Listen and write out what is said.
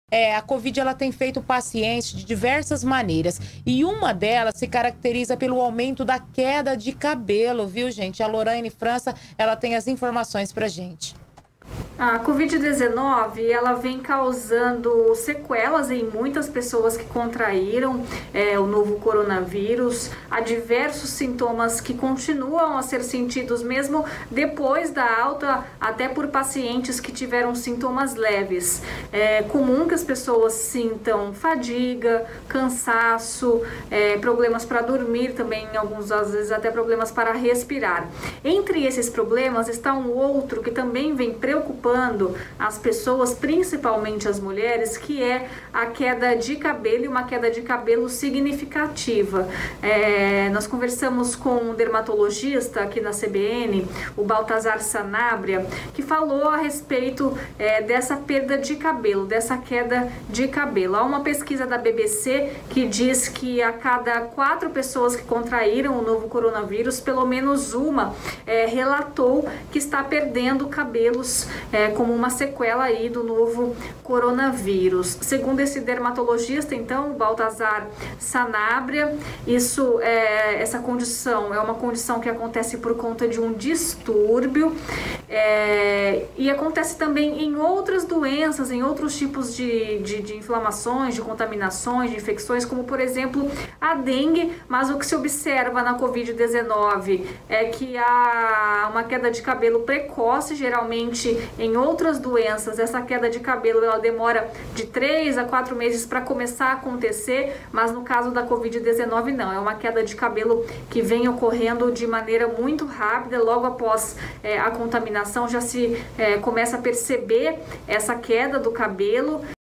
A Covid ela tem feito pacientes de diversas maneiras e uma delas se caracteriza pelo aumento da queda de cabelo, viu, gente? A Lorraine França, ela tem as informações pra gente. A Covid-19, ela vem causando sequelas em muitas pessoas que contraíram o novo coronavírus. Há diversos sintomas que continuam a ser sentidos mesmo depois da alta, até por pacientes que tiveram sintomas leves. É comum que as pessoas sintam fadiga, cansaço, problemas para dormir também, alguns às vezes até problemas para respirar. Entre esses problemas está um outro que também vem preocupando as pessoas, principalmente as mulheres, que é a queda de cabelo e uma queda de cabelo significativa. Nós conversamos com um dermatologista aqui na CBN, o Baltazar Sanabria, que falou a respeito dessa perda de cabelo, dessa queda de cabelo. Há uma pesquisa da BBC que diz que a cada 4 pessoas que contraíram o novo coronavírus, pelo menos uma relatou que está perdendo cabelos como uma sequela aí do novo coronavírus. Segundo esse dermatologista, então, o Baltazar Sanabria, essa condição é uma condição que acontece por conta de um distúrbio e acontece também em outras doenças, em outros tipos de inflamações, de contaminações, de infecções, como por exemplo a dengue, mas o que se observa na Covid-19 é que há uma queda de cabelo precoce, geralmente em outras doenças, essa queda de cabelo ela demora de 3 a 4 meses para começar a acontecer, mas no caso da Covid-19 não, é uma queda de cabelo que vem ocorrendo de maneira muito rápida, logo após a contaminação já se começa a perceber essa queda do cabelo.